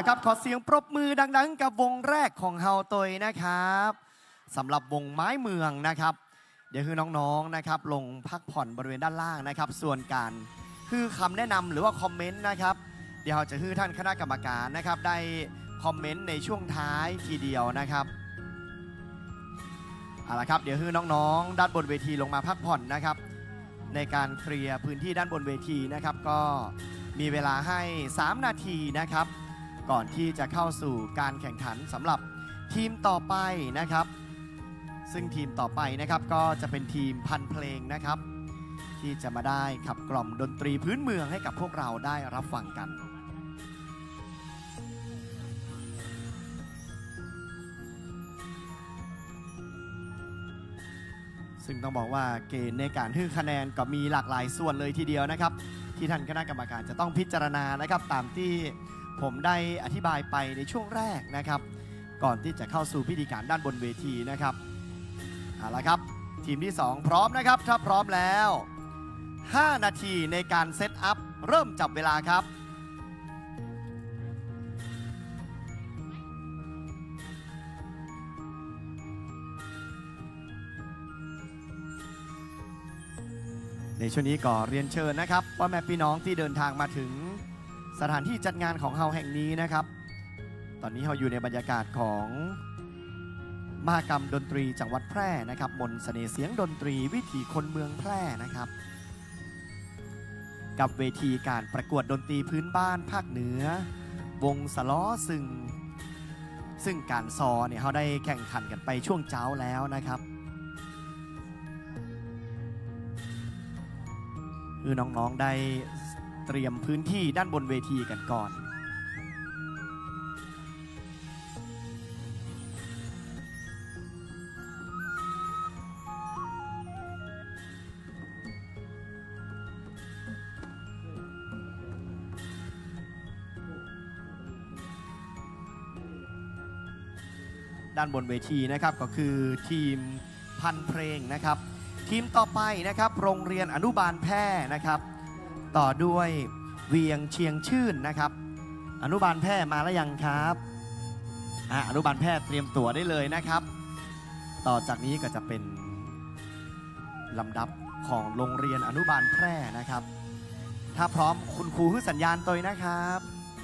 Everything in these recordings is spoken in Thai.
ครับขอเสียงปรบมือดังๆกับวงแรกของเฮาตยนะครับสำหรับวงไม้เมืองนะครับเดี๋ยวคือน้องๆนะครับลงพักผ่อนบริเวณด้านล่างนะครับส่วนการคือคำแนะนำหรือว่าคอมเมนต์นะครับเดี๋ยวเราจะให้ท่านคณะกรรมการนะครับได้คอมเมนต์ในช่วงท้ายทีเดียวนะครับเอาละครับเดี๋ยวให้น้องๆด้านบนเวทีลงมาพักผ่อนนะครับในการเคลียร์พื้นที่ด้านบนเวทีนะครับก็มีเวลาให้3นาทีนะครับก่อนที่จะเข้าสู่การแข่งขันสำหรับทีมต่อไปนะครับซึ่งทีมต่อไปนะครับก็จะเป็นทีมพันเพลงนะครับที่จะมาได้ขับกล่อมดนตรีพื้นเมืองให้กับพวกเราได้รับฟังกันซึ่งต้องบอกว่าเกณฑ์ในการให้คะแนนก็มีหลากหลายส่วนเลยทีเดียวนะครับที่ท่านคณะกรรมการจะต้องพิจารณานะครับตามที่ผมได้อธิบายไปในช่วงแรกนะครับก่อนที่จะเข้าสู่พิธีการด้านบนเวทีนะครับเอาละครับทีมที่2พร้อมนะครับถ้าพร้อมแล้ว5นาทีในการเซตอัพเริ่มจับเวลาครับในช่วงนี้ก็เรียนเชิญนะครับว่าแม่พี่น้องที่เดินทางมาถึงสถานที่จัดงานของเฮาแห่งนี้นะครับตอนนี้เราอยู่ในบรรยากาศของมหกรรมดนตรีจังหวัดแพร่นะครับมนต์เสน่ห์เสียงดนตรีวิถีคนเมืองแพร่นะครับกับเวทีการประกวดดนตรีพื้นบ้านภาคเหนือวงสล้อซึ่งการซอเนี่ยเขาได้แข่งขันกันไปช่วงเช้าแล้วนะครับคือน้องๆได้เตรียมพื้นที่ด้านบนเวทีกันก่อนด้านบนเวทีนะครับก็คือทีมพันเพลงนะครับทีมต่อไปนะครับโรงเรียนอนุบาลแพร่นะครับต่อด้วยเวียงเชียงชื่นนะครับอนุบาลแพร่มาแล้วยังครับอนุบาลแพร่เตรียมตัวได้เลยนะครับต่อจากนี้ก็จะเป็นลำดับของโรงเรียนอนุบาลแพร่นะครับถ้าพร้อมคุณครูให้สัญญาณตัวนะครับ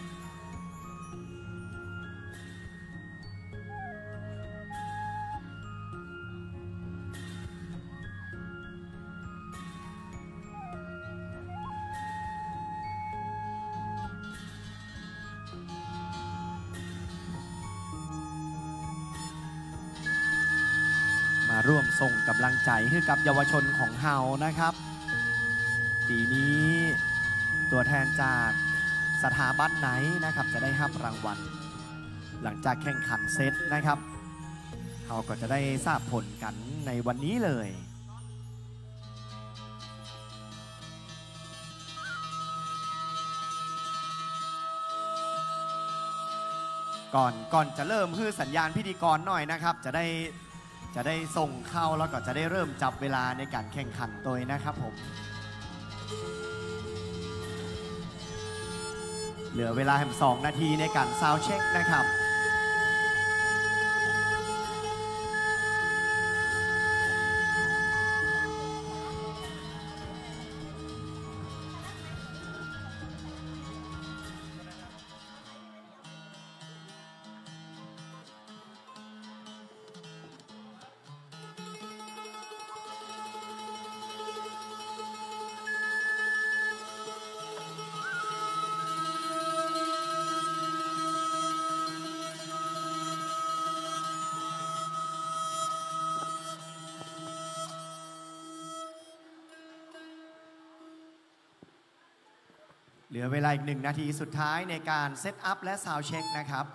ร่วมส่งกำลังใจให้กับเยาวชนของเฮานะครับปีนี้ตัวแทนจากสถาบันไหนนะครับจะได้รับรางวัลหลังจากแข่งขันเซตนะครับเฮาก็จะได้ทราบผลกันในวันนี้เลยก่อนจะเริ่มฮือสัญญาณพิธีกรหน่อยนะครับจะได้ส่งเข้าแล้วก็จะได้เริ่มจับเวลาในการแข่งขันตัวนะครับผมเหลือเวลาให้2 นาทีในการซาวด์เช็คนะครับเหลือเวลาอีก1 นาทีสุดท้ายในการเซตอัพและซาวด์เช็คนะครับ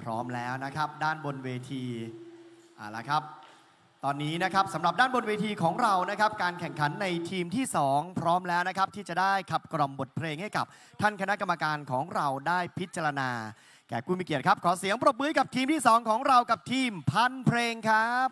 ร้อมแล้วนะครับด้านบนเวทีละครับตอนนี้นะครับสำหรับด้านบนเวทีของเรานะครับการแข่งขันในทีมที่2พร้อมแล้วนะครับที่จะได้ขับกล่อมบทเพลงให้กับท่านคณะกรรมการของเราได้พิจารณาแขกผู้มีเกียรติครับขอเสียงปรบมือกับทีมที่2ของเรากับทีมพันเพลงครับ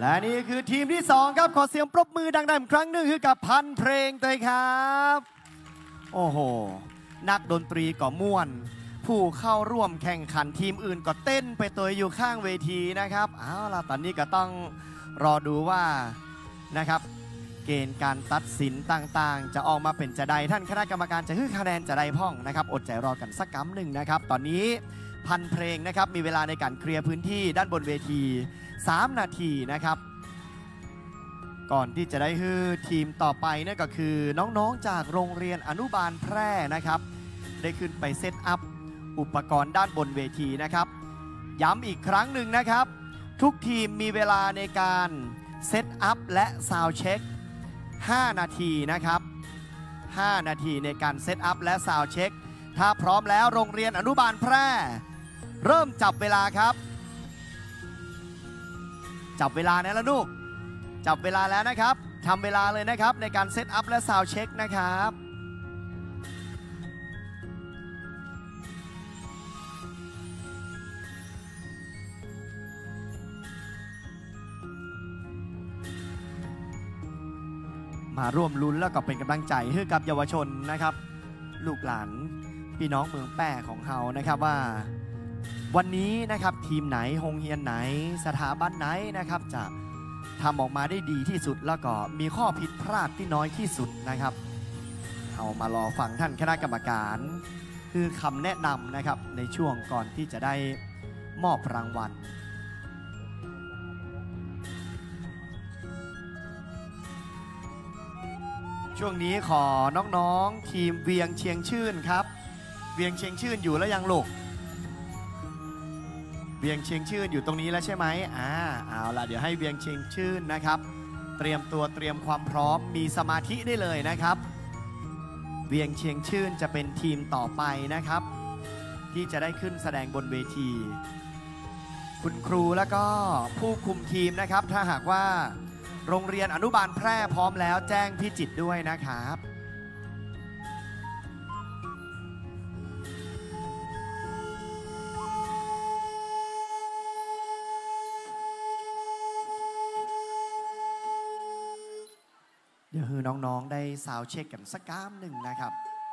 และนี่คือทีมที่2ครับขอเสียงปรบมือดังๆอีกครั้งหนึ่งคือกับพันเพลงเลยครับโอ้โหนักดนตรีก็ม่วนผู้เข้าร่วมแข่งขันทีมอื่นก็เต้นไปตัวอยู่ข้างเวทีนะครับเอาล่ะตอนนี้ก็ต้องรอดูว่านะครับเกณฑ์การตัดสินต่างๆจะออกมาเป็นจะใดท่านคณะกรรมการจะให้คะแนนจะใดพ่องนะครับอดใจรอกันสักกั๊มหนึ่งนะครับตอนนี้พันเพลงนะครับมีเวลาในการเคลียร์พื้นที่ด้านบนเวที3 นาทีนะครับก่อนที่จะได้ฮือทีมต่อไปนั่นก็คือน้องๆจากโรงเรียนอนุบาลแพร่นะครับได้ขึ้นไปเซตอัพอุปกรณ์ด้านบนเวทีนะครับย้ำอีกครั้งหนึ่งนะครับทุกทีมมีเวลาในการเซตอัพและซาวด์เช็ค5 นาทีนะครับ5 นาทีในการเซตอัพและซาวด์เช็คถ้าพร้อมแล้วโรงเรียนอนุบาลแพร่เริ่มจับเวลาครับจับเวลานะลูกจับเวลาแล้วนะครับทำเวลาเลยนะครับในการเซตอัพและซาวด์เช็คนะครับมาร่วมลุ้นแล้วก็เป็นกำลังใจให้กับเยาวชนนะครับลูกหลานพี่น้องเมืองแป้ของเรานะครับว่าวันนี้นะครับทีมไหนโรงเรียนไหนสถาบันไหนนะครับจะทำออกมาได้ดีที่สุดแล้วก็มีข้อผิดพลาดที่น้อยที่สุดนะครับเอามารอฟังท่านคณะกรรมการคือคำแนะนำนะครับในช่วงก่อนที่จะได้มอบรางวัลช่วงนี้ขอน้องๆทีมเวียงเชียงชื่นครับเวียงเชียงชื่นอยู่แล้วยังลูกเวียงเชียงชื่นอยู่ตรงนี้แล้วใช่ไหมเอาล่ะเดี๋ยวให้เวียงเชียงชื่นนะครับเตรียมตัวเตรียมความพร้อมมีสมาธิได้เลยนะครับเวียงเชียงชื่นจะเป็นทีมต่อไปนะครับที่จะได้ขึ้นแสดงบนเวทีคุณครูแล้วก็ผู้คุมทีมนะครับถ้าหากว่าโรงเรียนอนุบาลแพร่พร้อมแล้วแจ้งพี่จิตรด้วยนะครับเดี๋ยวคือน้องๆได้ซาวด์เช็คกันสักก้ามหนึ่งนะครับ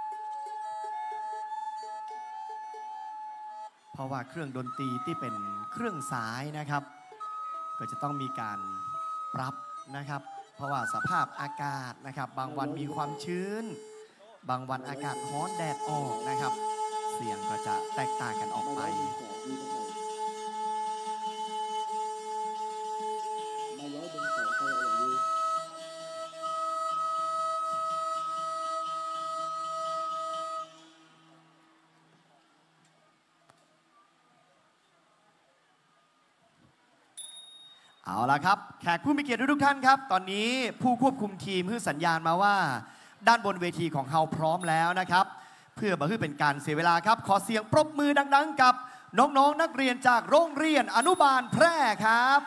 เพราะว่าเครื่องดนตรีที่เป็นเครื่องสายนะครับก็จะต้องมีการปรับนะครับเพราะว่าสภาพอากาศนะครับบางวันมีความชื้นบางวันอากาศร้อนแดดออกนะครับเสียงก็จะแตกต่างกันออกไปเอาละครับแขกผู้มีเกียรติทุกท่านครับตอนนี้ผู้ควบคุมทีมให้สัญญาณมาว่าด้านบนเวทีของเราพร้อมแล้วนะครับเพื่อบ่ให้เป็นการเสียเวลาครับขอเสียงปรบมือดังๆกับน้องๆนักเรียนจากโรงเรียนอนุบาลแพร่ครับ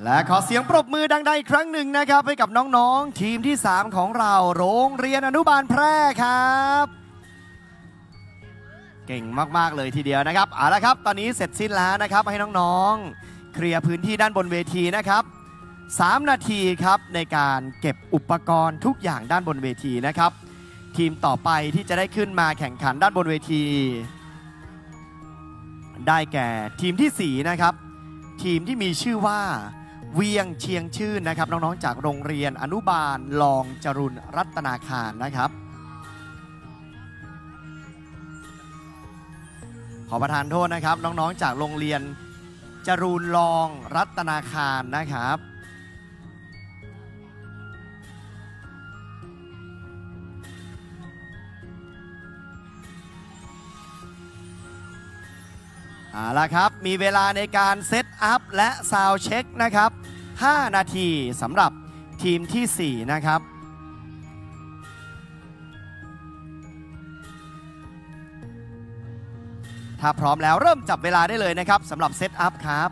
และขอเสียงปรบมือดังๆอีกครั้งหนึ่งนะครับให้กับน้องๆทีมที่ 3 ของเราโรงเรียนอนุบาลแพร่ครับเก่งมากๆเลยทีเดียวนะครับเอาละครับตอนนี้เสร็จสิ้นแล้วนะครับให้น้องๆเคลียร์พื้นที่ด้านบนเวทีนะครับ3 นาทีครับในการเก็บอุปกรณ์ทุกอย่างด้านบนเวทีนะครับทีมต่อไปที่จะได้ขึ้นมาแข่งขันด้านบนเวทีได้แก่ทีมที่4นะครับทีมที่มีชื่อว่าเวียงเชียงชื่นนะครับน้องๆจากโรงเรียนอนุบาลลองจรุนรัตนาคารนะครับขอประทานโทษนะครับน้องๆจากโรงเรียนจรูนลองรัตนาคารนะครับเอาละครับมีเวลาในการเซตอัพและซาวด์เช็คนะครับ5 นาทีสำหรับทีมที่ 4 นะครับถ้าพร้อมแล้วเริ่มจับเวลาได้เลยนะครับสำหรับเซตอัพครับ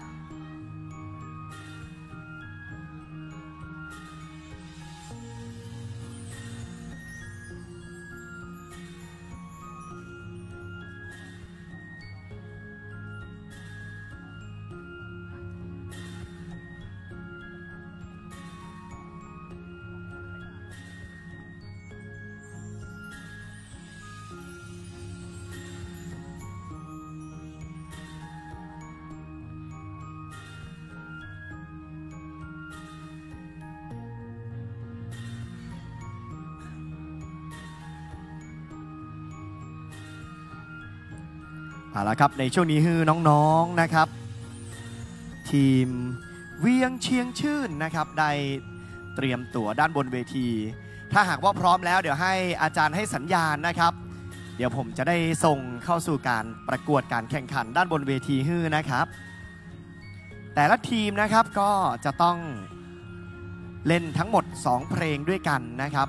เอาละครับในช่วงนี้คือน้องๆนะครับทีมเวียงเชียงชื่นนะครับได้เตรียมตัวด้านบนเวทีถ้าหากว่าพร้อมแล้วเดี๋ยวให้อาจารย์ให้สัญญาณนะครับเดี๋ยวผมจะได้ส่งเข้าสู่การประกวดการแข่งขันด้านบนเวทีฮื้อนะครับแต่ละทีมนะครับก็จะต้องเล่นทั้งหมด2 เพลงด้วยกันนะครับ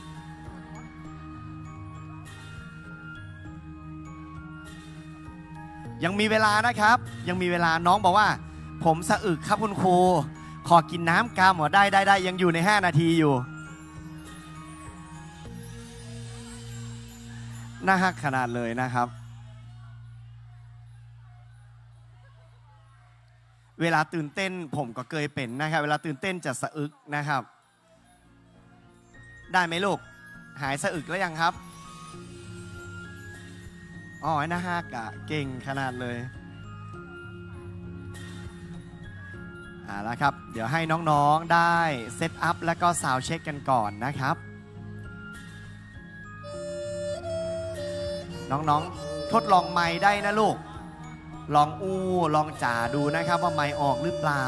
ยังมีเวลานะครับยังมีเวลาน้องบอกว่าผมสะอึกครับคุณครูขอกินน้ำกามหัวได้ยังอยู่ใน5 นาทีอยู่น่าฮักขนาดเลยนะครับเวลาตื่นเต้นผมก็เคยเป็นนะครับเวลาตื่นเต้นจะสะอึกนะครับได้ไหมลูกหายสะอึกแล้วยังครับอ๋อน่าฮักอะเก่งขนาดเลยแล้วครับเดี๋ยวให้น้องๆได้เซตอัพแล้วก็ซาวด์เช็คกันก่อนนะครับน้องๆทดลองไมค์ได้นะลูกลองอู้ลองจ่าดูนะครับว่าไมค์ออกหรือเปล่า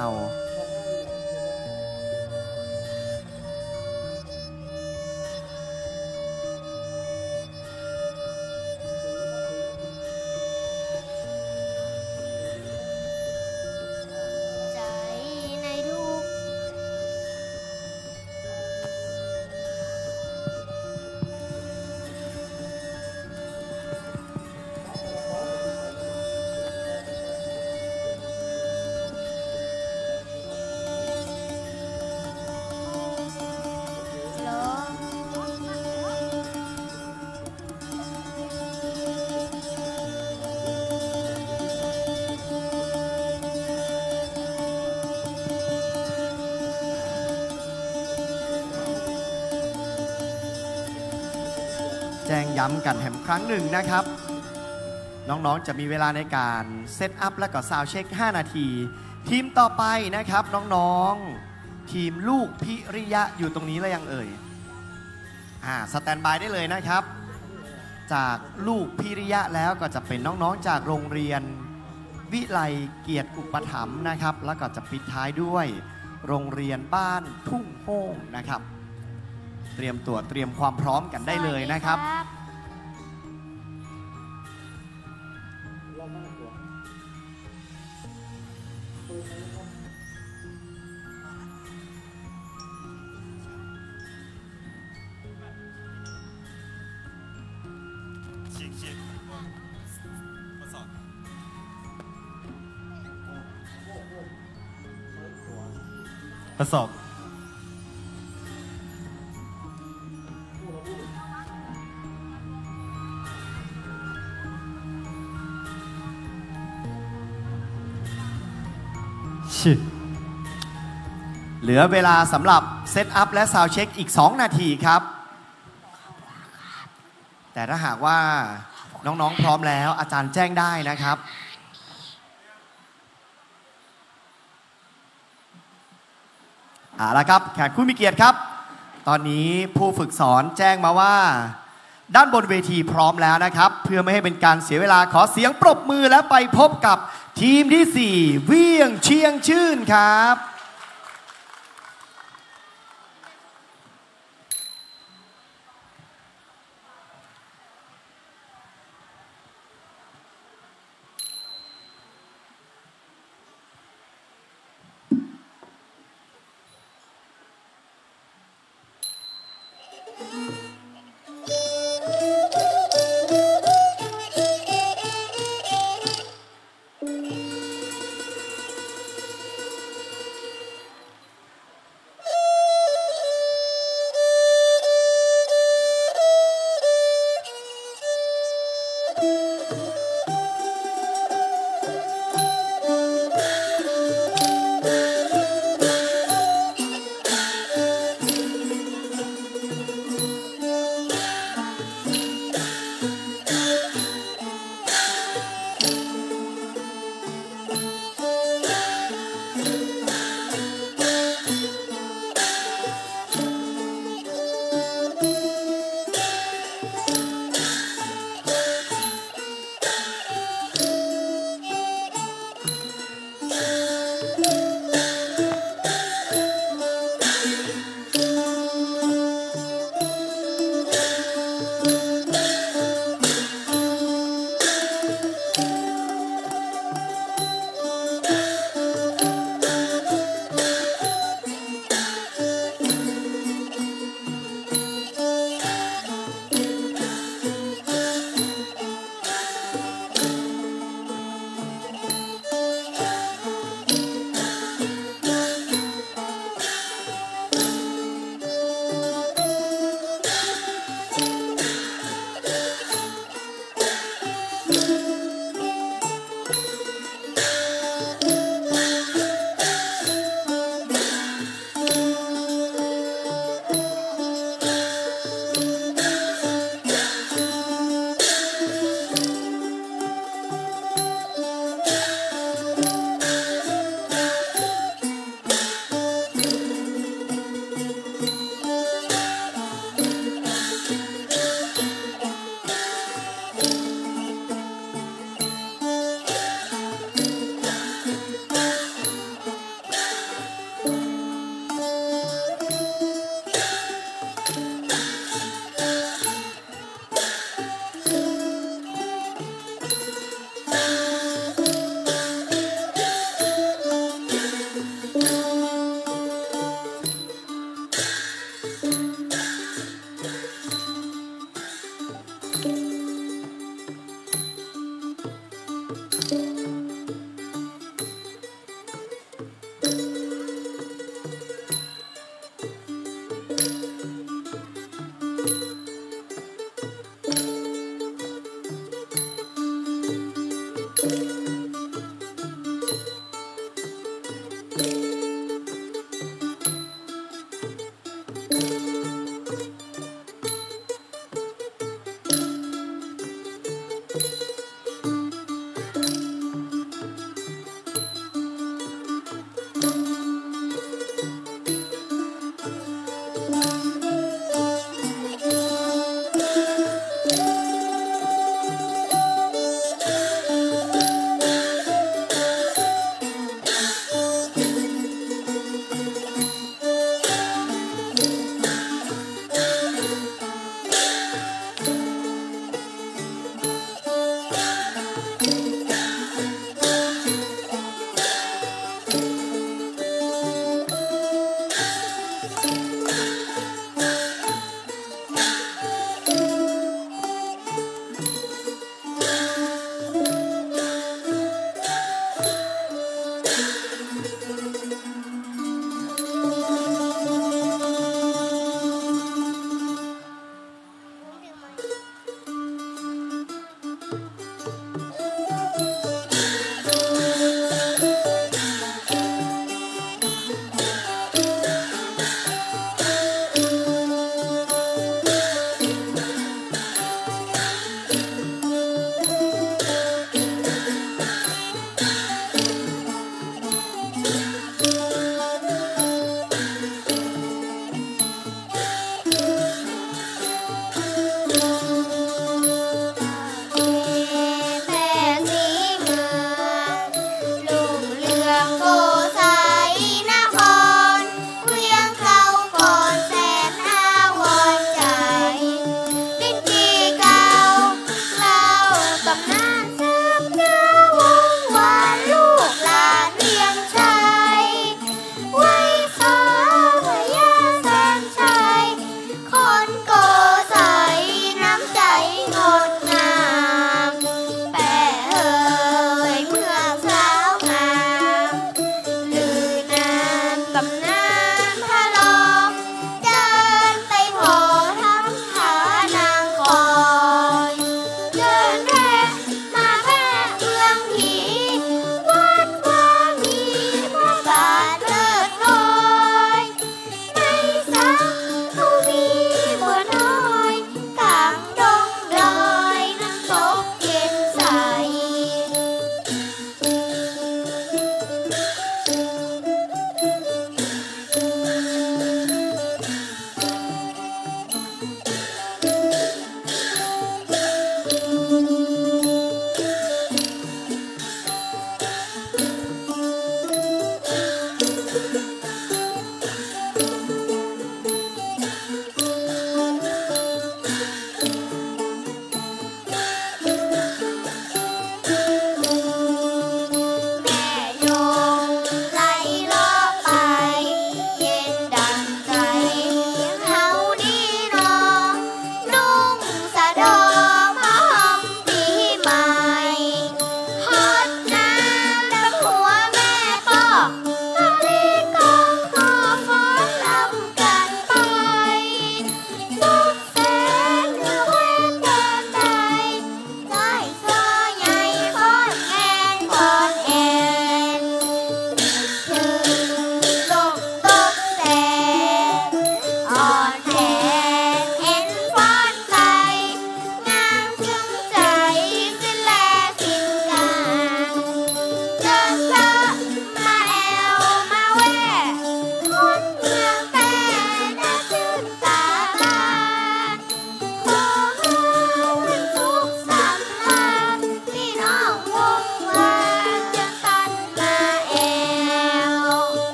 แจ้งย้ำกันแถมครั้งหนึ่งนะครับน้องๆจะมีเวลาในการเซตอัพและก็ซาวด์เช็ค5 นาทีทีมต่อไปนะครับน้องๆทีมลูกพิริยะอยู่ตรงนี้แล้วยังเอ่ยสแตนบายได้เลยนะครับจากลูกพิริยะแล้วก็จะเป็นน้องๆจากโรงเรียนวิไลเกียรติอุปถัมภ์นะครับแล้วก็จะปิดท้ายด้วยโรงเรียนบ้านทุ่งโฮงนะครับเตรียมตัวเตรียมความพร้อมกันได้เลยนะครับทดสอบเหลือเวลาสำหรับเซตอัพและซาวด์เช็คอีก 2 นาทีครับ แต่ถ้าหากว่าน้องๆพร้อมแล้วอาจารย์แจ้งได้นะครับเอาละครับแขกผู้มีเกียรติครับตอนนี้ผู้ฝึกสอนแจ้งมาว่าด้านบนเวทีพร้อมแล้วนะครับเพื่อไม่ให้เป็นการเสียเวลาขอเสียงปรบมือและไปพบกับทีมที่ 4 เวียงเชียงชื่นครับ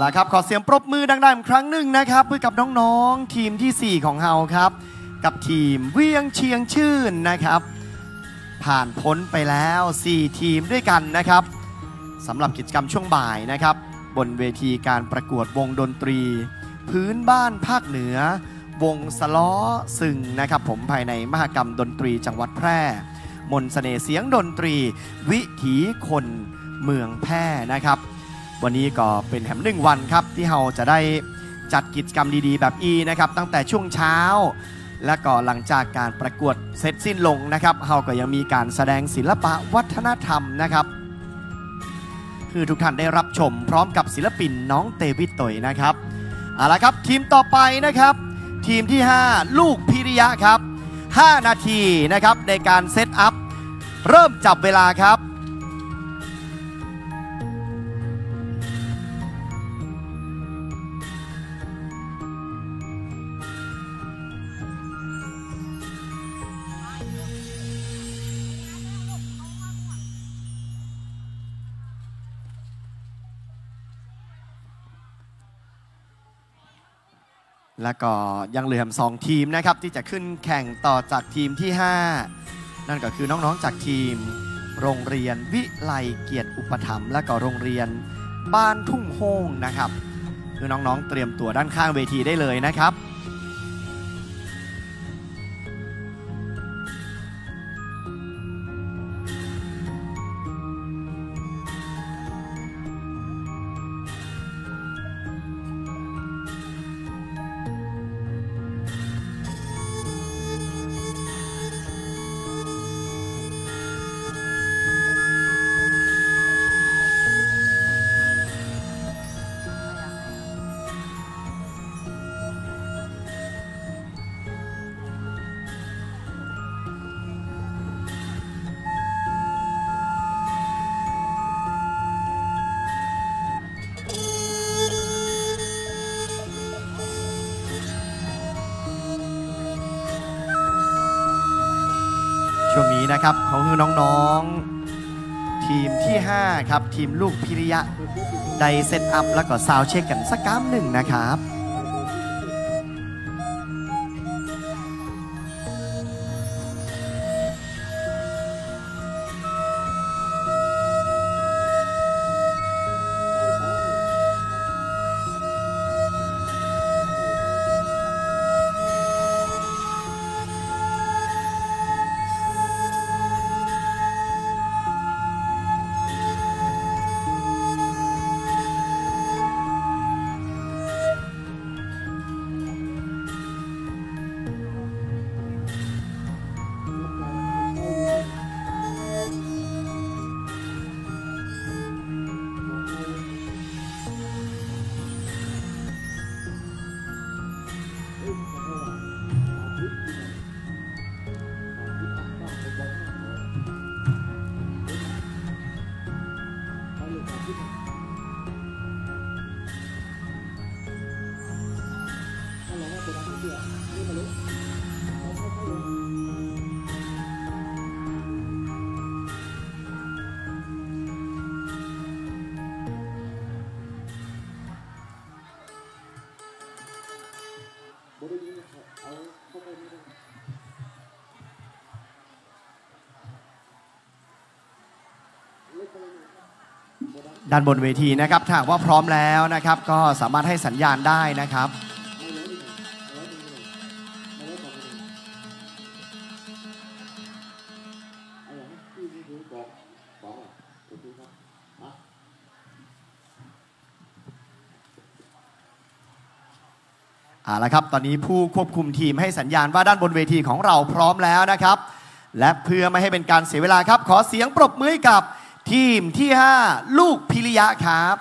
ละครับขอเสียงปรบมือดังๆอีกครั้งหนึ่งนะครับเพื่อกับน้องๆทีมที่4ของเราครับกับทีมเวียงเชียงชื่นนะครับผ่านพ้นไปแล้ว4ทีมด้วยกันนะครับสำหรับกิจกรรมช่วงบ่ายนะครับบนเวทีการประกวดวงดนตรีพื้นบ้านภาคเหนือวงสล้อซึงนะครับผมภายในมหกรรมดนตรีจังหวัดแพร่มนต์เสน่ห์เสียงดนตรีวิถีคนเมืองแพร่นะครับวันนี้ก็เป็นแถม1 วันครับที่เราจะได้จัดกิจกรรมดีๆแบบนะครับตั้งแต่ช่วงเช้าและก็หลังจากการประกวดเสร็จสิ้นลงนะครับเราก็ยังมีการแสดงศิลปะวัฒนธรรมนะครับคือทุกท่านได้รับชมพร้อมกับศิลปินน้องเตวิตโตยนะครับเอาละครับทีมต่อไปนะครับทีมที่5ลูกพิริยะครับ5 นาทีนะครับในการเซตอัพเริ่มจับเวลาครับแล้วก็ยังเหลือ2 ทีมนะครับที่จะขึ้นแข่งต่อจากทีมที่5นั่นก็คือน้องๆจากทีมโรงเรียนวิไลเกียรติอุปถัมภ์และก็โรงเรียนบ้านทุ่งโฮงนะครับคือน้องๆเตรียมตัวด้านข้างเวทีได้เลยนะครับช่วงนี้นะครับเขาคือน้องๆทีมที่5ครับทีมลูกพิริยะได้เซตอัพแล้วก็ซาวด์เช็คกันสัก1 นะครับด้านบนเวทีนะครับถ้าว่าพร้อมแล้วนะครับก็สามารถให้สัญญาณได้นะครับเอาละครับตอนนี้ผู้ควบคุมทีมให้สัญญาณว่าด้านบนเวทีของเราพร้อมแล้วนะครับและเพื่อไม่ให้เป็นการเสียเวลาครับขอเสียงปรบมือกับทีมที่5ลูกพิริยะครับ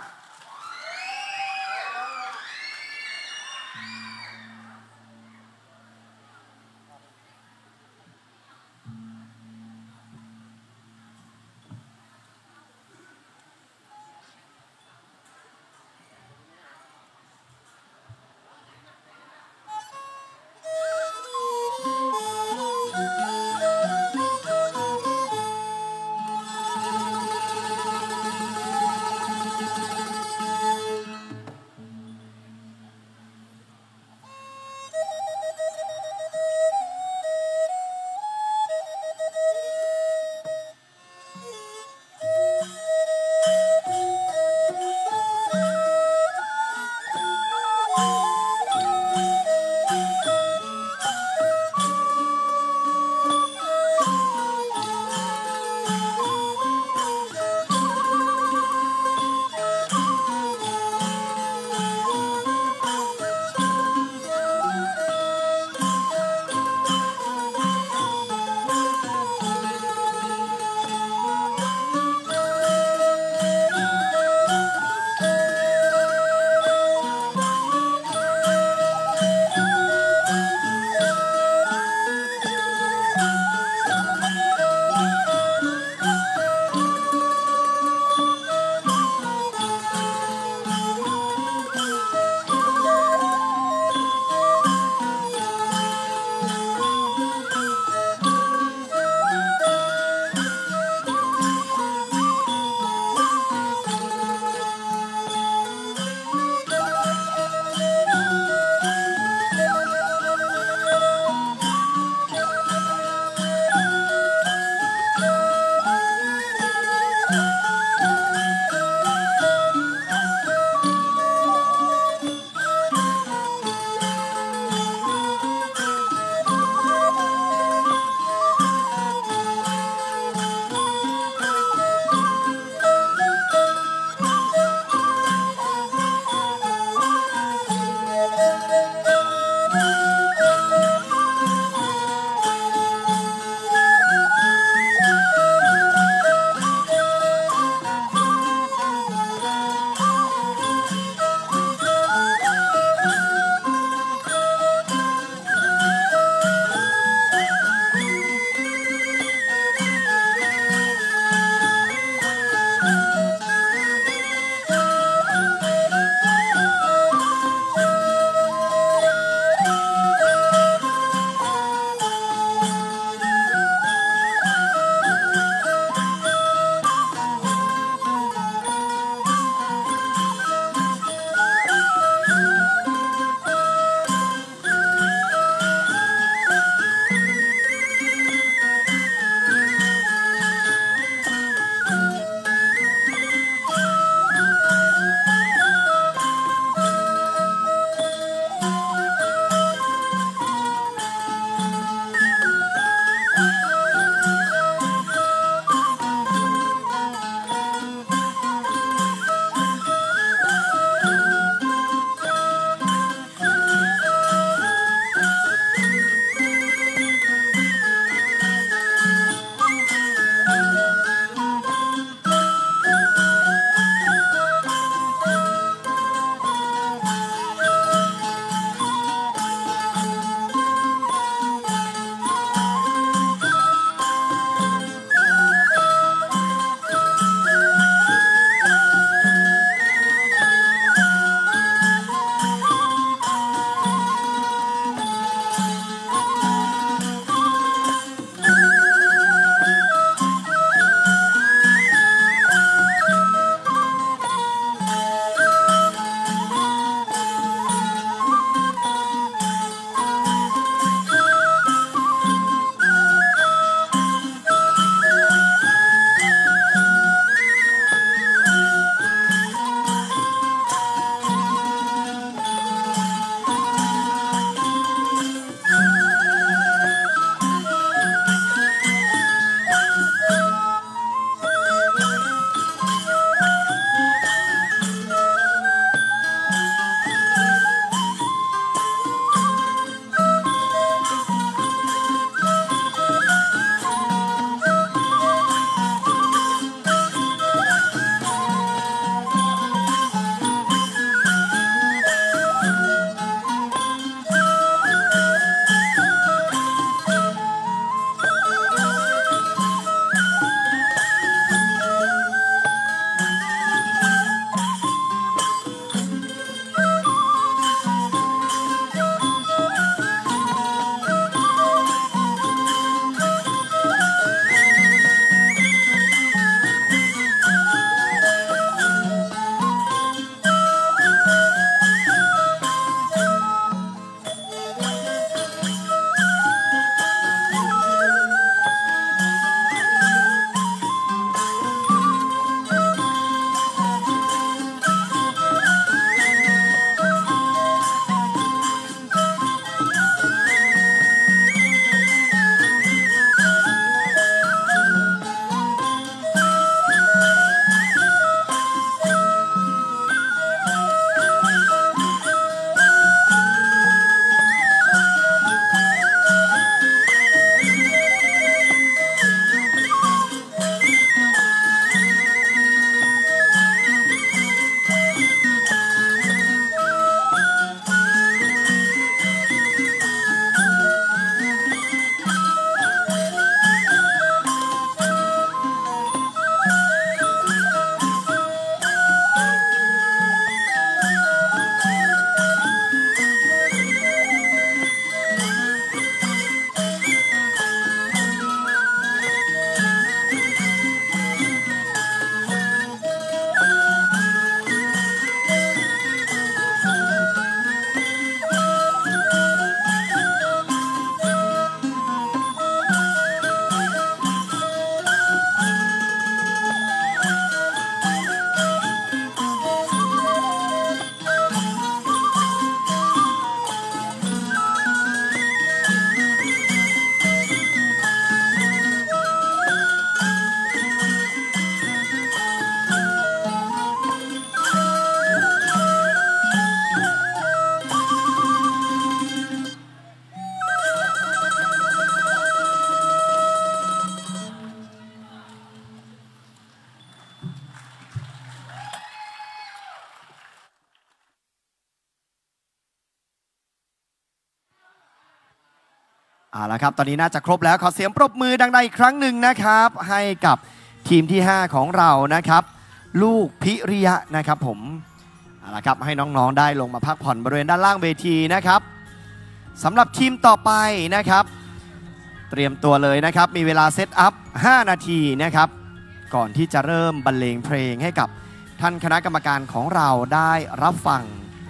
เอาละครับตอนนี้น่าจะครบแล้วขอเสียงปรบมือดังๆอีกครั้งหนึ่งนะครับให้กับทีมที่ 5 ของเรานะครับลูกพิริยะนะครับผมเอาละครับให้น้องๆได้ลงมาพักผ่อนบริเวณด้านล่างเวทีนะครับสำหรับทีมต่อไปนะครับเตรียมตัวเลยนะครับมีเวลาเซตอัพ5 นาทีนะครับก่อนที่จะเริ่มบรรเลงเพลงให้กับท่านคณะกรรมการของเราได้รับฟัง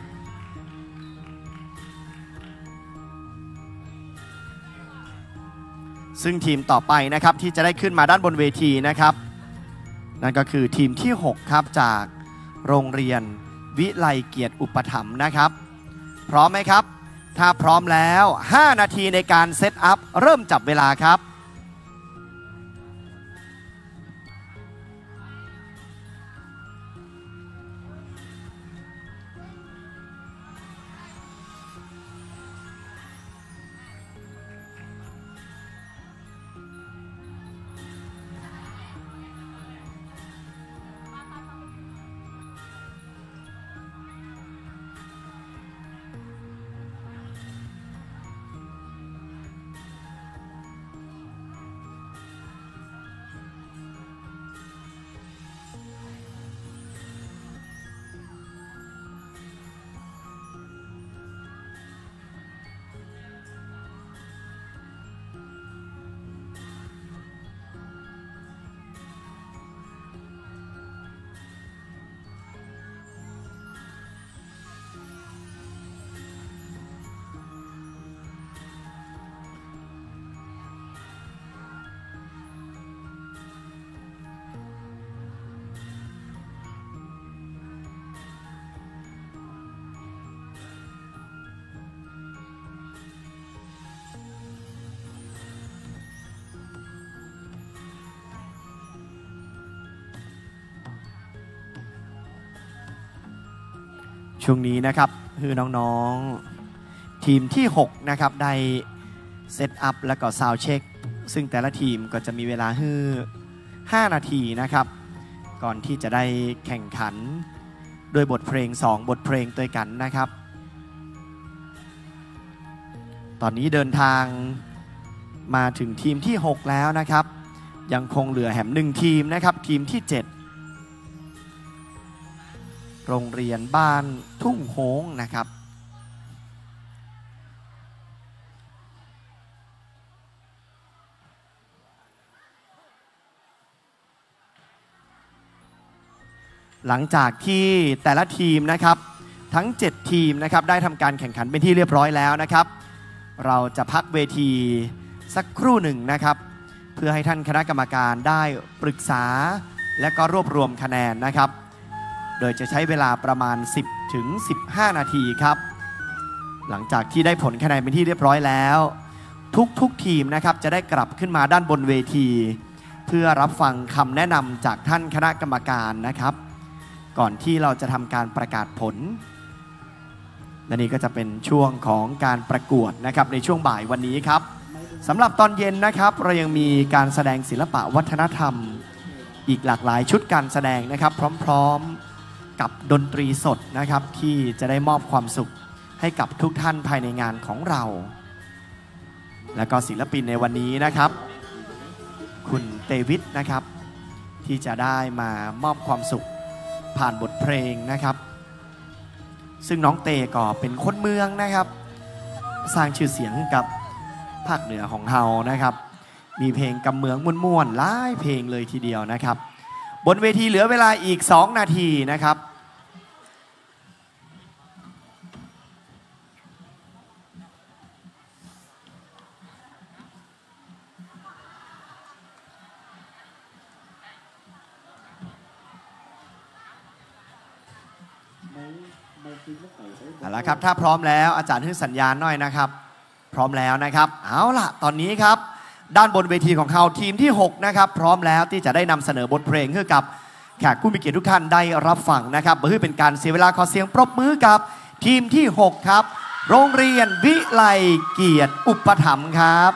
ซึ่งทีมต่อไปนะครับที่จะได้ขึ้นมาด้านบนเวทีนะครับนั่นก็คือทีมที่6ครับจากโรงเรียนวิไลเกียรติอุปถัมภ์นะครับพร้อมไหมครับถ้าพร้อมแล้ว5 นาทีในการเซตอัพเริ่มจับเวลาครับช่วงนี้นะครับคือน้องๆทีมที่6นะครับได้เซตอัพแล้วก็ซาวด์เช็คซึ่งแต่ละทีมก็จะมีเวลา5 นาทีนะครับก่อนที่จะได้แข่งขันโดยบทเพลง2 บทเพลงด้วยกันนะครับตอนนี้เดินทางมาถึงทีมที่6แล้วนะครับยังคงเหลือแหม1 ทีมนะครับทีมที่7โรงเรียนบ้านทุ่งโฮงนะครับหลังจากที่แต่ละทีมนะครับทั้ง7 ทีมนะครับได้ทำการแข่งขันเป็นที่เรียบร้อยแล้วนะครับเราจะพักเวทีสักครู่หนึ่งนะครับเพื่อให้ท่านคณะกรรมการได้ปรึกษาและก็รวบรวมคะแนนนะครับโดยจะใช้เวลาประมาณ10 ถึง 15 นาทีครับหลังจากที่ได้ผลคะแนนเป็นที่เรียบร้อยแล้วทุกทีมนะครับจะได้กลับขึ้นมาด้านบนเวทีเพื่อรับฟังคำแนะนำจากท่านคณะกรรมการนะครับก่อนที่เราจะทำการประกาศผลและนี่ก็จะเป็นช่วงของการประกวดนะครับในช่วงบ่ายวันนี้ครับสำหรับตอนเย็นนะครับเรายังมีการแสดงศิลปะวัฒนธรรมอีกหลากหลายชุดการแสดงนะครับพร้อมกับดนตรีสดนะครับที่จะได้มอบความสุขให้กับทุกท่านภายในงานของเราและก็ศิลปินในวันนี้นะครับคุณเตวิทนะครับที่จะได้มามอบความสุขผ่านบทเพลงนะครับซึ่งน้องเตก็เป็นคนเมืองนะครับสร้างชื่อเสียงกับภาคเหนือของเฮานะครับมีเพลงกำเมืองม่วนๆหลายเพลงเลยทีเดียวนะครับบนเวทีเหลือเวลาอีก2 นาทีนะครับเอาละครับถ้าพร้อมแล้วอาจารย์ให้สัญญาณหน่อยนะครับพร้อมแล้วนะครับเอาล่ะตอนนี้ครับด้านบนเวทีของเขาทีมที่6นะครับพร้อมแล้วที่จะได้นำเสนอบทเพลงให้กับแขกผู้มีเกียรติทุกท่านได้รับฟังนะครับเพื่อเป็นการเสียเวลาขอเสียงปรบมือกับทีมที่6ครับโรงเรียนวิไลเกียรติอุปถัมภ์ครับ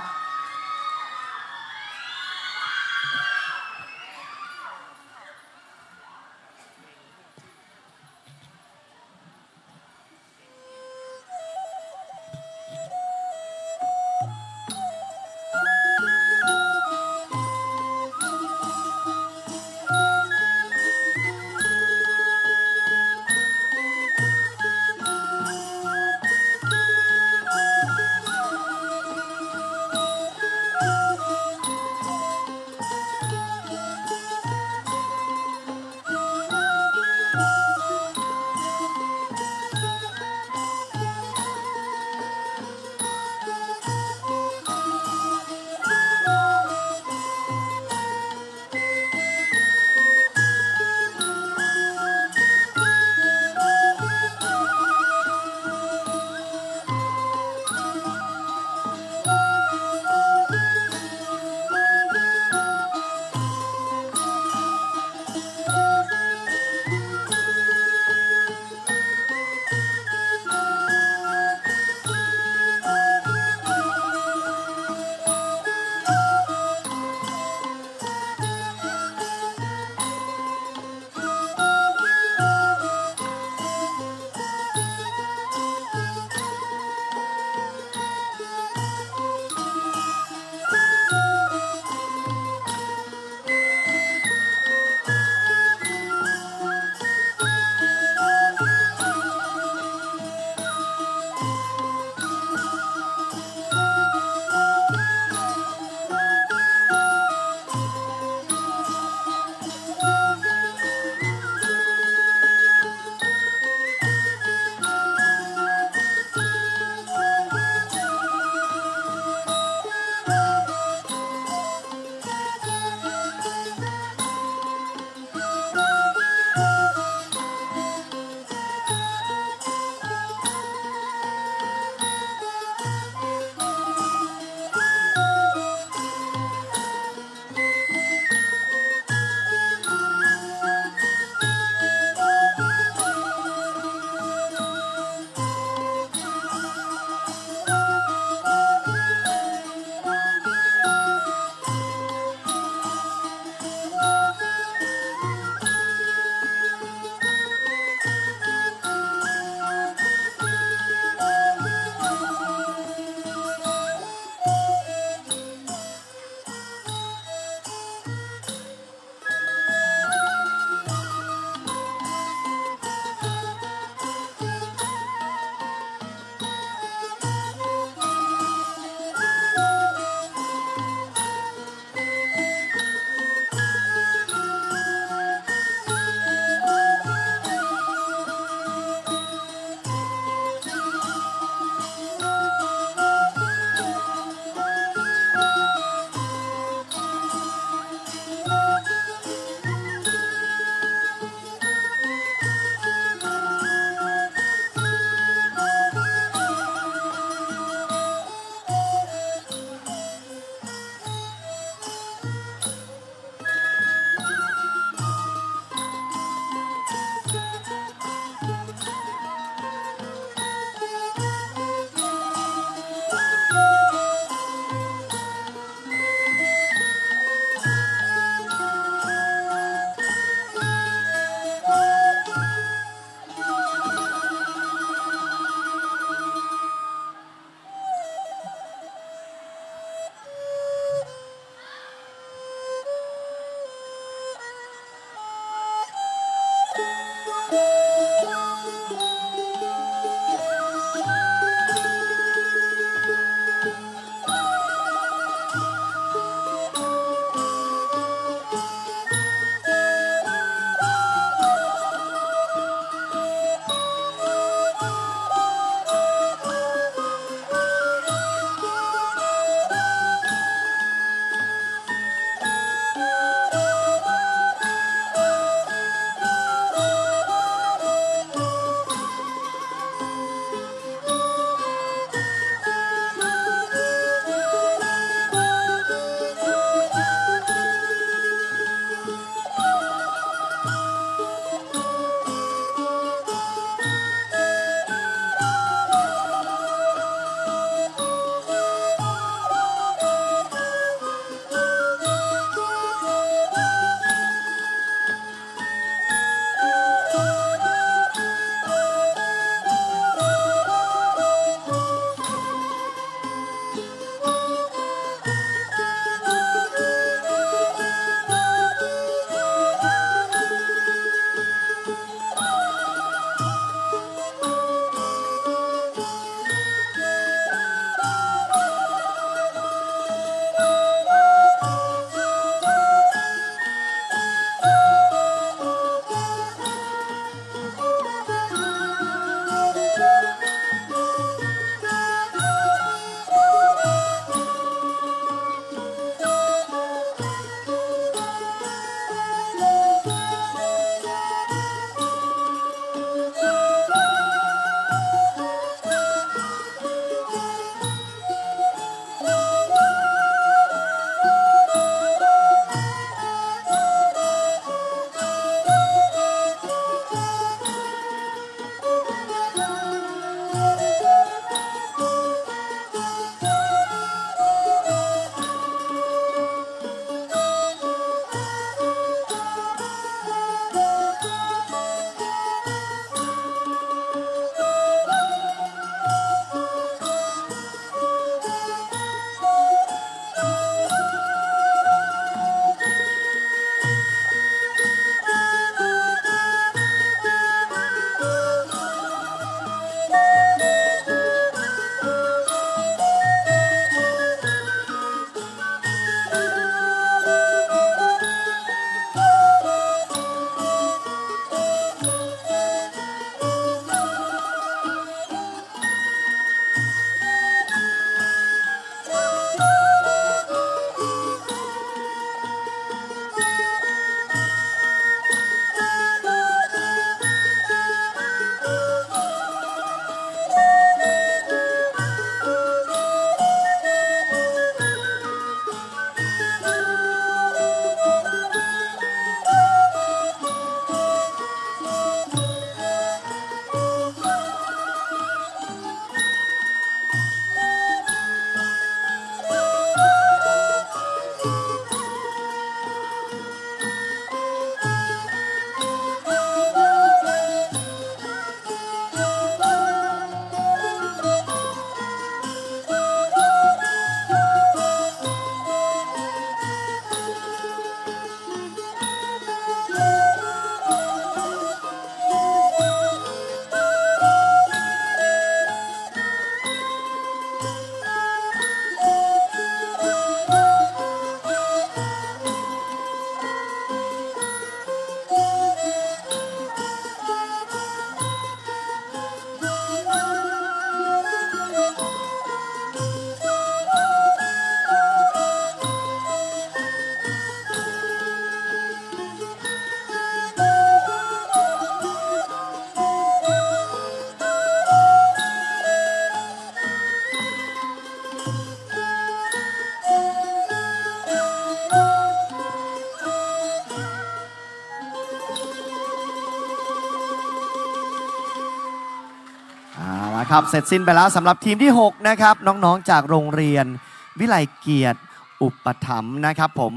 ครับเสร็จสิ้นไปแล้วสำหรับทีมที่6นะครับน้องๆจากโรงเรียนวิไลเกียรติอุปถัมภ์นะครับผม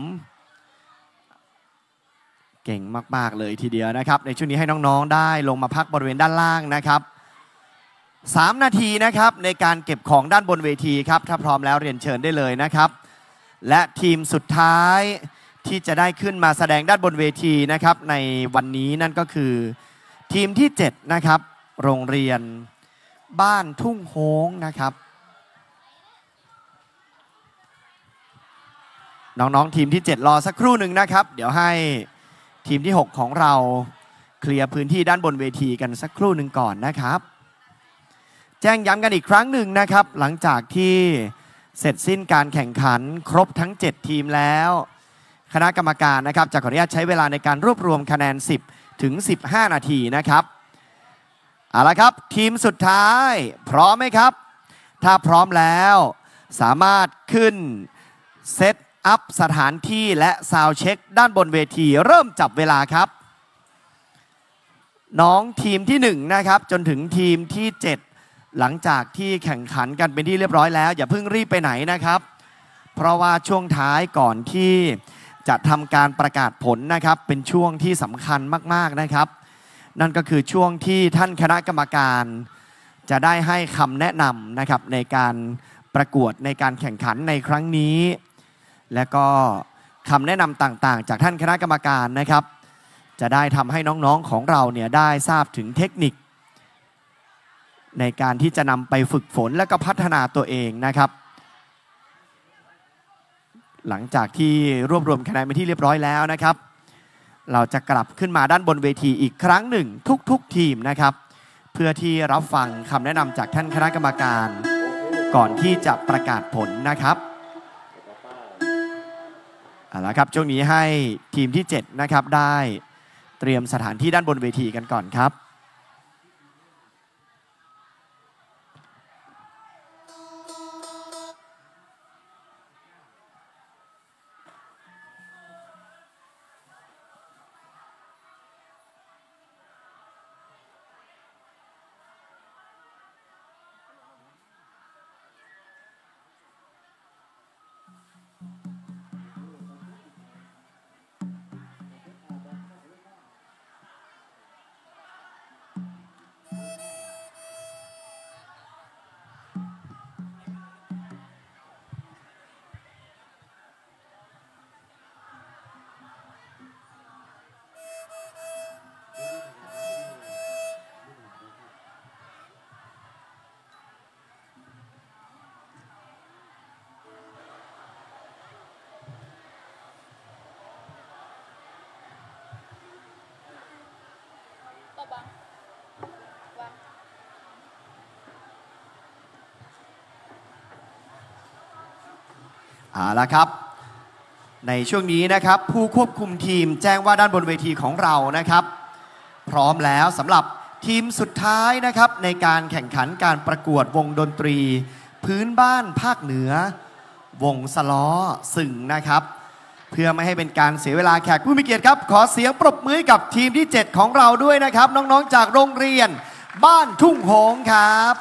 เก่งมากๆเลยทีเดียวนะครับในช่วงนี้ให้น้องๆได้ลงมาพักบริเวณด้านล่างนะครับ3 นาทีนะครับในการเก็บของด้านบนเวทีครับถ้าพร้อมแล้วเรียนเชิญได้เลยนะครับและทีมสุดท้ายที่จะได้ขึ้นมาแสดงด้านบนเวทีนะครับในวันนี้นั่นก็คือทีมที่7นะครับโรงเรียนบ้านทุ่งโฮงนะครับน้องๆทีมที่7รอสักครู่หนึ่งนะครับเดี๋ยวให้ทีมที่6ของเราเคลียร์พื้นที่ด้านบนเวทีกันสักครู่หนึ่งก่อนนะครับแจ้งย้ำกันอีกครั้งหนึ่งนะครับหลังจากที่เสร็จสิ้นการแข่งขันครบทั้ง7ทีมแล้วคณะกรรมการนะครับจะขออนุญาตใช้เวลาในการรวบรวมคะแนน10 ถึง 15 นาทีนะครับเอาละครับทีมสุดท้ายพร้อมไหมครับถ้าพร้อมแล้วสามารถขึ้นเซตอัพสถานที่และซาวด์เช็คด้านบนเวทีเริ่มจับเวลาครับน้องทีมที่1นะครับจนถึงทีมที่7หลังจากที่แข่งขันกันเป็นที่เรียบร้อยแล้วอย่าเพิ่งรีบไปไหนนะครับเพราะว่าช่วงท้ายก่อนที่จะทำการประกาศผลนะครับเป็นช่วงที่สำคัญมากๆนะครับนั่นก็คือช่วงที่ท่านคณะกรรมการจะได้ให้คำแนะนำนะครับในการประกวดในการแข่งขันในครั้งนี้และก็คำแนะนำต่างๆจากท่านคณะกรรมการนะครับจะได้ทำให้น้องๆของเราเนี่ยได้ทราบถึงเทคนิคในการที่จะนำไปฝึกฝนและก็พัฒนาตัวเองนะครับหลังจากที่รวบรวมคะแนนไปที่เรียบร้อยแล้วนะครับเราจะกลับขึ้นมาด้านบนเวทีอีกครั้งหนึ่งทุกทีมนะครับเพื่อที่รับฟังคำแนะนำจากท่านคณะกรรมการก่อนที่จะประกาศผลนะครับเอาละครับช่วงนี้ให้ทีมที่7นะครับได้เตรียมสถานที่ด้านบนเวทีกันก่อนครับเอาละครับในช่วงนี้นะครับผู้ควบคุมทีมแจ้งว่าด้านบนเวทีของเรานะครับพร้อมแล้วสำหรับทีมสุดท้ายนะครับในการแข่งขันการประกวดวงดนตรีพื้นบ้านภาคเหนือวงสล้อสึ่งนะครับเพื่อไม่ให้เป็นการเสียเวลาแขกผู้มีเกียรติครับขอเสียงปรบมือกับทีมที่7ของเราด้วยนะครับน้องๆจากโรงเรียนบ้านทุ่งโฮงครับ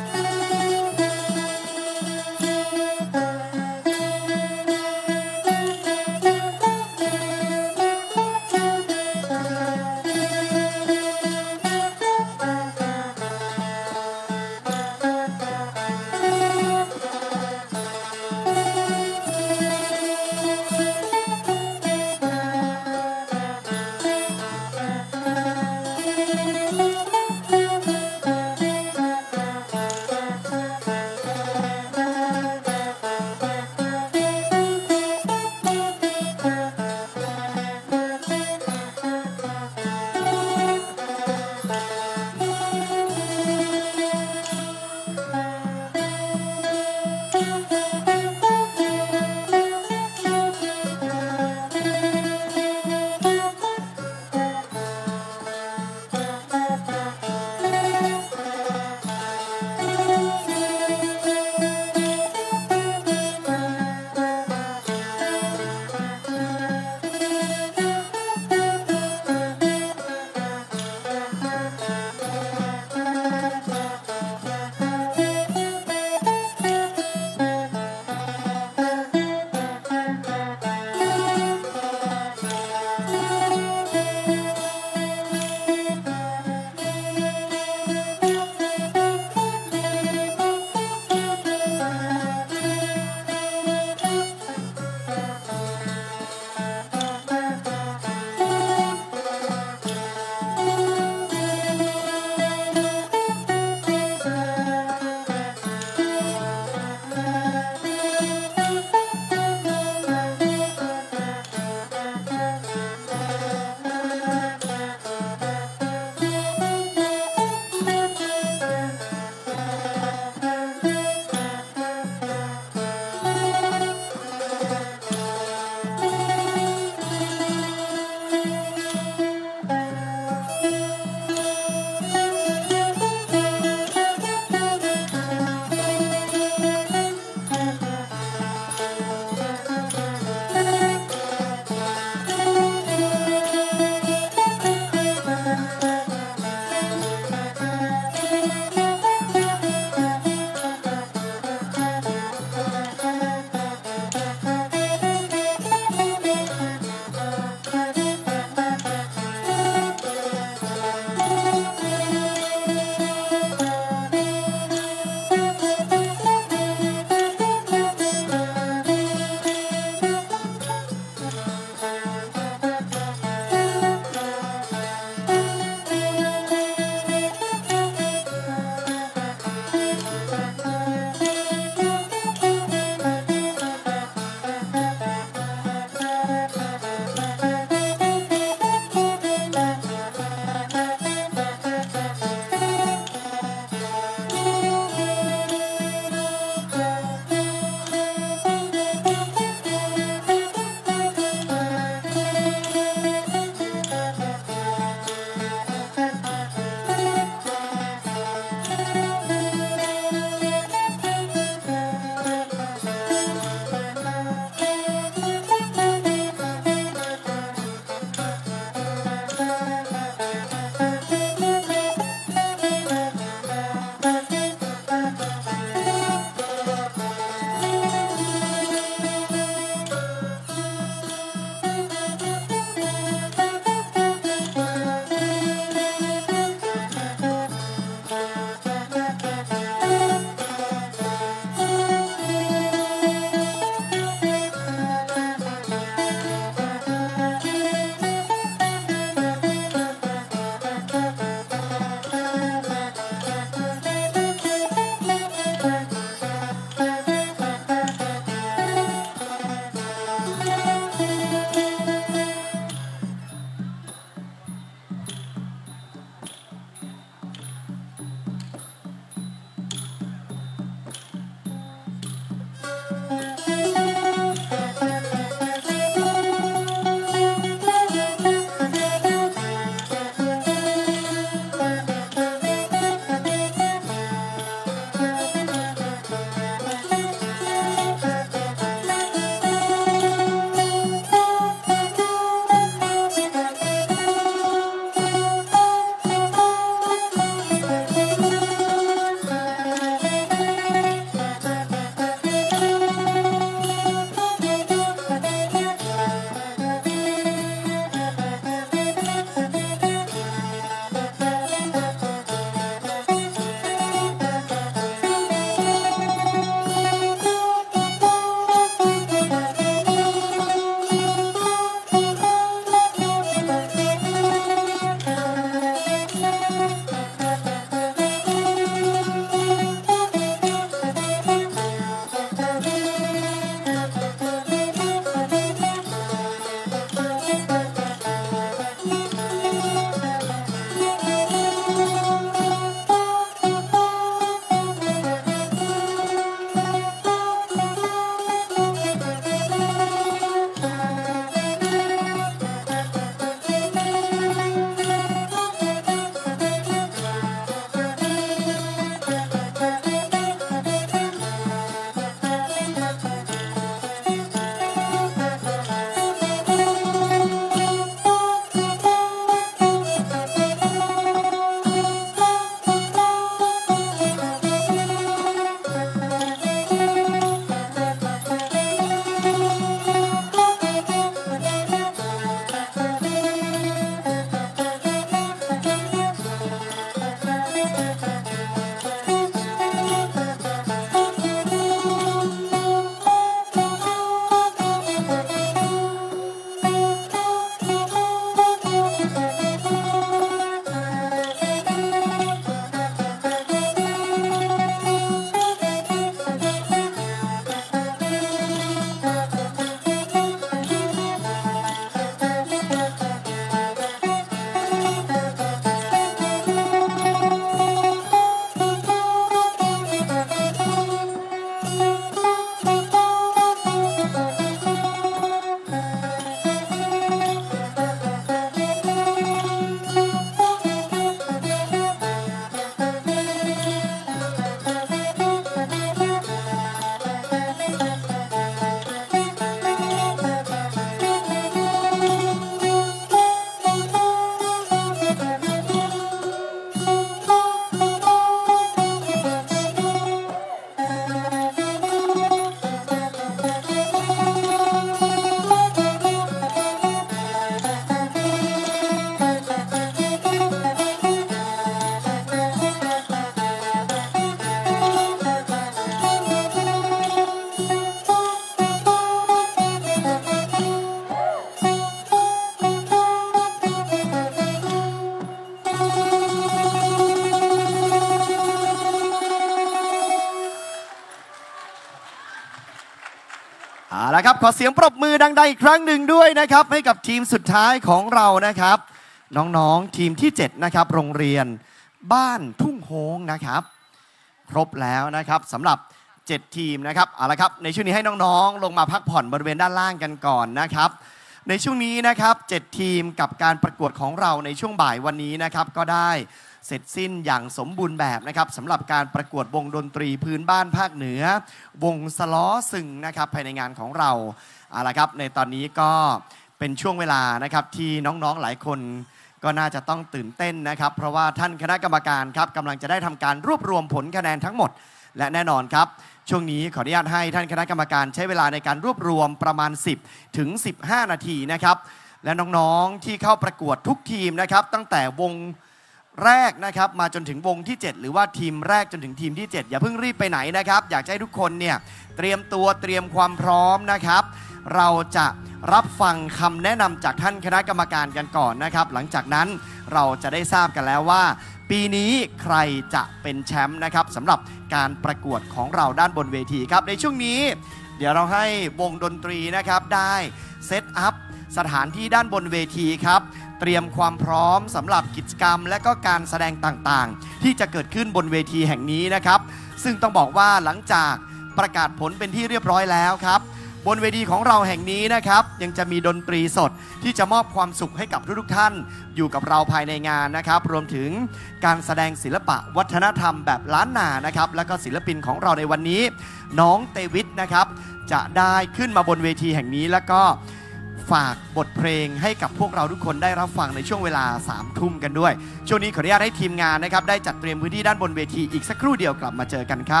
ขอเสียงปรบมือดังๆอีกครั้งหนึ่งด้วยนะครับให้กับทีมสุดท้ายของเรานะครับน้องๆทีมที่7นะครับโรงเรียนบ้านทุ่งโฮงนะครับครบแล้วนะครับสำหรับ7ทีมนะครับเอาละครับในช่วงนี้ให้น้องๆลงมาพักผ่อนบริเวณด้านล่างกันก่อนนะครับในช่วงนี้นะครับ7ทีมกับการประกวดของเราในช่วงบ่ายวันนี้นะครับก็ได้เสร็จสิ้นอย่างสมบูรณ์แบบนะครับสำหรับการประกวดวงดนตรีพื้นบ้านภาคเหนือวงสล้อซึงนะครับภายในงานของเราเอาละครับในตอนนี้ก็เป็นช่วงเวลานะครับที่น้องๆหลายคนก็น่าจะต้องตื่นเต้นนะครับเพราะว่าท่านคณะกรรมการครับกำลังจะได้ทำการรวบรวมผลคะแนนทั้งหมดและแน่นอนครับช่วงนี้ขออนุญาตให้ท่านคณะกรรมการใช้เวลาในการรวบรวมประมาณ10 ถึง 15 นาทีนะครับและน้องๆที่เข้าประกวดทุกทีมนะครับตั้งแต่วงแรกนะครับมาจนถึงวงที่7หรือว่าทีมแรกจนถึงทีมที่7อย่าเพิ่งรีบไปไหนนะครับอยากให้ทุกคนเนี่ยเตรียมตัวเตรียมความพร้อมนะครับเราจะรับฟังคำแนะนำจากท่านคณะกรรมการกันก่อนนะครับหลังจากนั้นเราจะได้ทราบกันแล้วว่าปีนี้ใครจะเป็นแชมป์นะครับสำหรับการประกวดของเราด้านบนเวทีครับในช่วงนี้เดี๋ยวเราให้วงดนตรีนะครับได้เซตอัพสถานที่ด้านบนเวทีครับเตรียมความพร้อมสำหรับกิจกรรมและก็การแสดงต่างๆที่จะเกิดขึ้นบนเวทีแห่งนี้นะครับซึ่งต้องบอกว่าหลังจากประกาศผลเป็นที่เรียบร้อยแล้วครับบนเวทีของเราแห่งนี้นะครับยังจะมีดนตรีสดที่จะมอบความสุขให้กับทุกท่านอยู่กับเราภายในงานนะครับรวมถึงการแสดงศิลปะวัฒนธรรมแบบล้านนานะครับและก็ศิลปินของเราในวันนี้น้องเตวิทนะครับจะได้ขึ้นมาบนเวทีแห่งนี้แล้วก็ฝากบทเพลงให้กับพวกเราทุกคนได้รับฟังในช่วงเวลา3 ทุ่มกันด้วยช่วงนี้ขออนุญาตให้ทีมงานนะครับได้จัดเตรียมพื้นที่ด้านบนเวทีอีกสักครู่เดียวกลับมาเจอกันครับ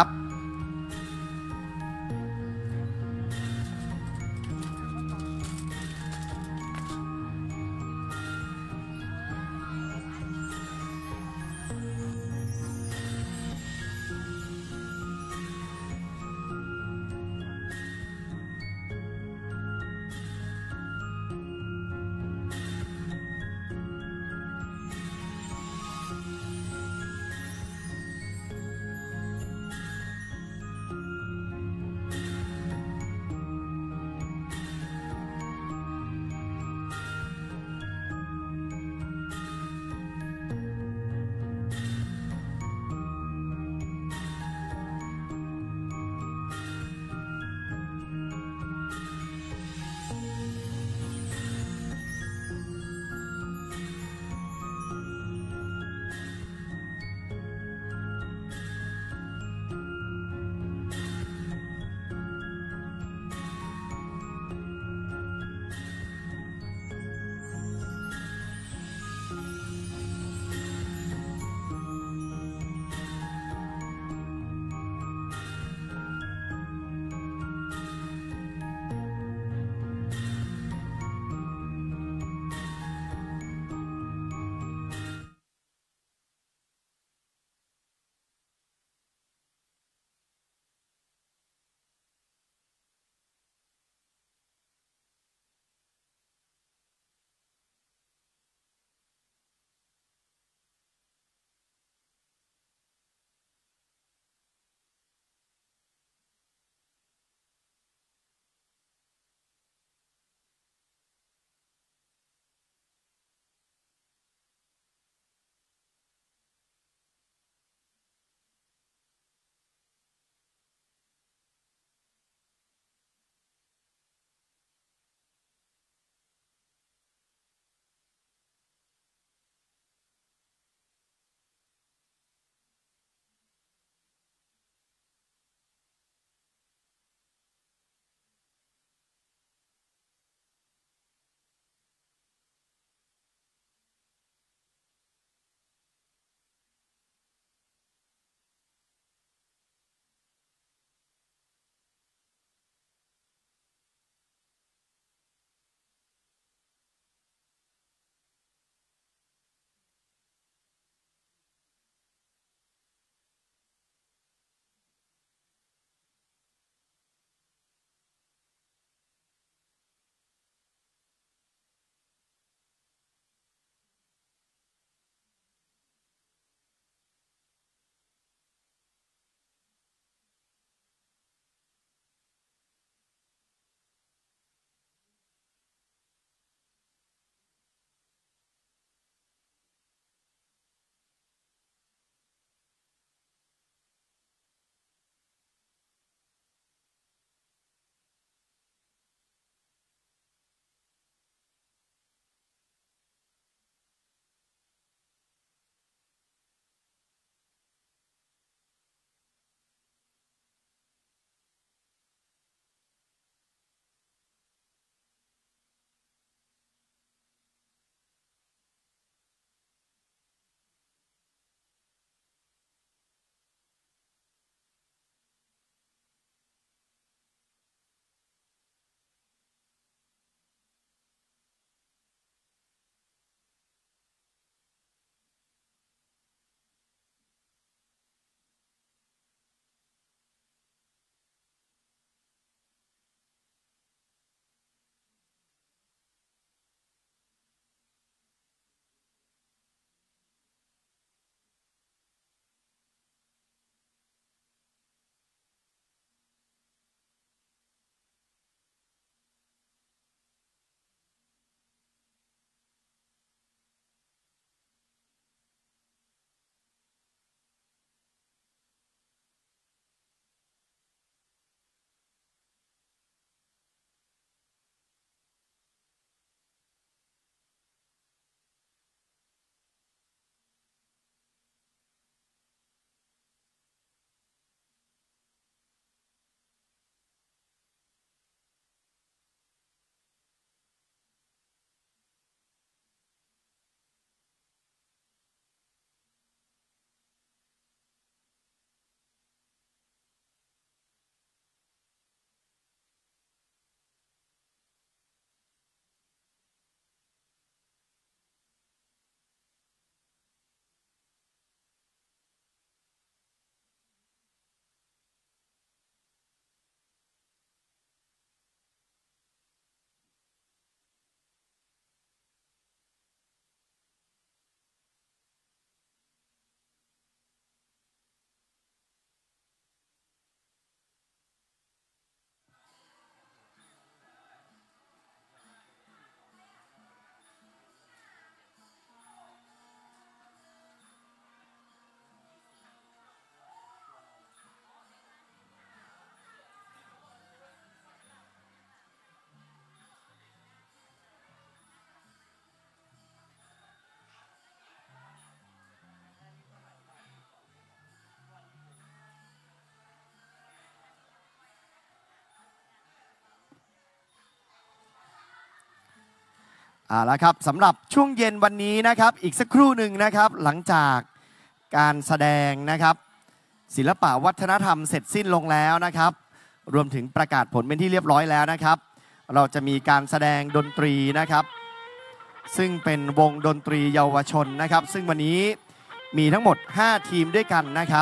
แล้วครับสำหรับช่วงเย็นวันนี้นะครับอีกสักครู่หนึ่งนะครับหลังจากการแสดงนะครับศิลปะวัฒนธรรมเสร็จสิ้นลงแล้วนะครับรวมถึงประกาศผลเป็นที่เรียบร้อยแล้วนะครับเราจะมีการแสดงดนตรีนะครับซึ่งเป็นวงดนตรีเยาวชนนะครับซึ่งวันนี้มีทั้งหมด5ทีมด้วยกันนะครับ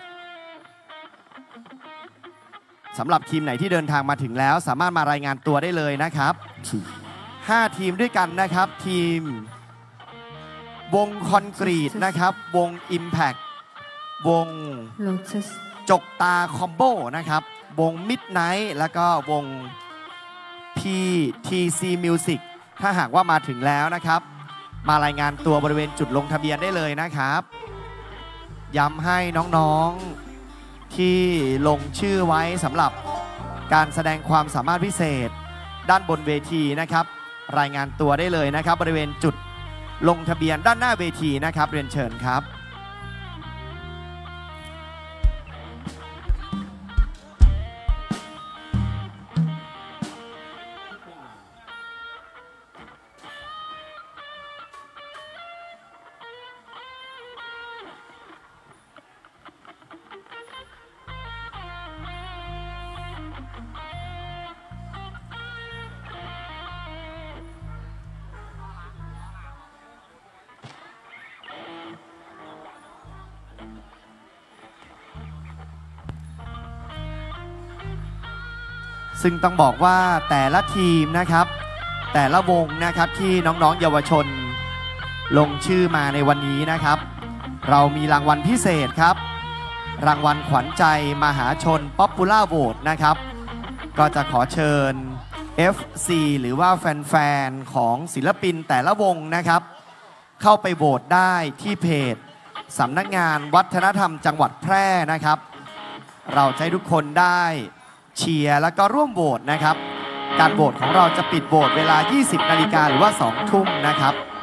สำหรับทีมไหนที่เดินทางมาถึงแล้วสามารถมารายงานตัวได้เลยนะครับ5ทีมด้วยกันนะครับทีมวงคอนกรีตนะครับวง Impact วง Lotus จกตาคอมโบนะครับวง Midnight แล้วก็วง PTC Music ถ้าหากว่ามาถึงแล้วนะครับมารายงานตัวบริเวณจุดลงทะเบียนได้เลยนะครับย้ำให้น้องๆที่ลงชื่อไว้สำหรับการแสดงความสามารถพิเศษด้านบนเวทีนะครับรายงานตัวได้เลยนะครับบริเวณจุดลงทะเบียนด้านหน้าเวทีนะครับเรียนเชิญครับซึ่งต้องบอกว่าแต่ละทีมนะครับแต่ละวงนะครับที่น้องๆเยาวชนลงชื่อมาในวันนี้นะครับเรามีรางวัลพิเศษครับรางวัลขวัญใจมหาชน Popular Vote นะครับก็จะขอเชิญ FC หรือว่าแฟนๆของศิลปินแต่ละวงนะครับเข้าไปโหวตได้ที่เพจสำนักงานวัฒนธรรมจังหวัดแพร่นะครับเราจะให้ทุกคนได้เชียร์แล้วก็ร่วมโหวตนะครับการโหวตของเราจะปิดโหวตเวลา 20 นาฬิกาหรือว่า 2 ทุ่มนะครับ